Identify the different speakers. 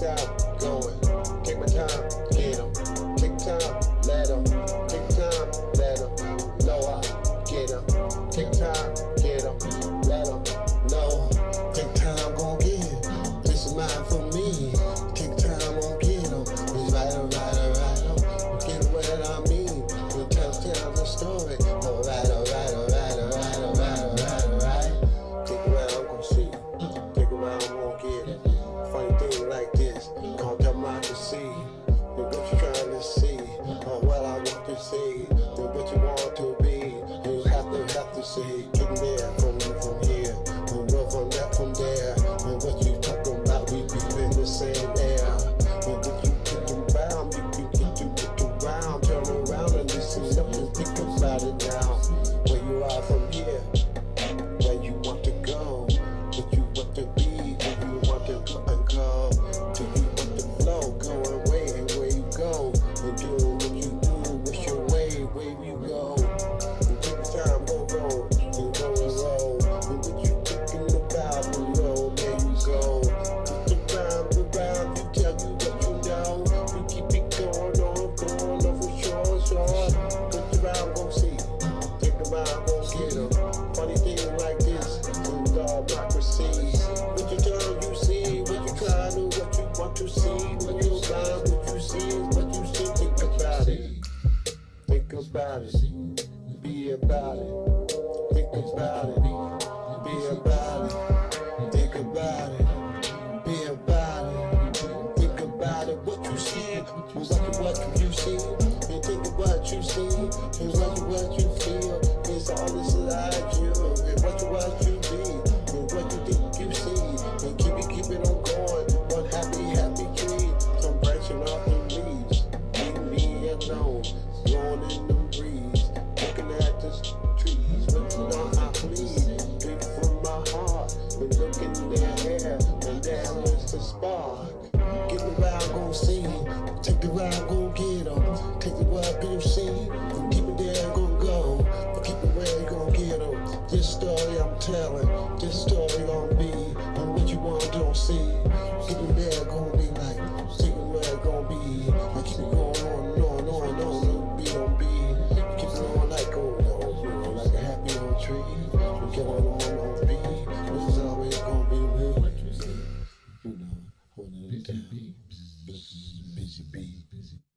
Speaker 1: time, going. Take my time, get 'em. Take time, let 'em. Take time, let 'em. Know I get 'em. Take time, get 'em. Let 'em know. Take time, gon' get it. This is mine for me. Take time, gon' get 'em. It's right. Get what I mean. You tell the story. Alright. Take a ride, I'm gon' see. Take a ride, I'm gon' get it. Funny thing like this, called democracy. And what you trying to see, or what I want to see, and what you want to be. You have to see. Getting there from here, and go from that from there. And what you talking about, we in the same air. And what you kicking around, you kick around, turn around and listen up and think about it now. Where you are from here, where you want to go, what you want to be, where you want to go. Do you want to flow, go away and where you go, and do what you do, what's your way, where you go. And take time, go roll, and go and roll. And what you thinking about, and roll, there you go. Take time, go round, you tell you what you know. You keep it going on for sure. Take around, go see. Take around, go get 'em. Funny thing like this, it's democracy. What you turn, you see. What you try to, what you want to see. When you blind, what you see is what you see. Think about it. Think about it. Be about it. Think about it. Be about it. Think about it. Be about it. Think about it. What you see, and what you see, and think of what you see, and what you feel. It's all inside you, and what you be, and what you think you see, and keep it on going. One happy tree, some branching off the leaves. Leave me alone, blowing in the breeze, looking at the trees, looking on my please, drink from my heart, and looking in their hair, and there is the spark. Get the ride, gon' see. Take the ride, gon' get 'em. Take the ride, you see. And keep it there, gon' go. But keep it where you gon' get 'em. This story I'm telling, this story gon' be. And what you want, don't see. Keep it there, gon' be like. Take it where it gon' be. And keep it going on. Be on be. Keep it on like like a happy old tree. We get on be. This is always gon' be the way. You know, one of the time. Busy bee.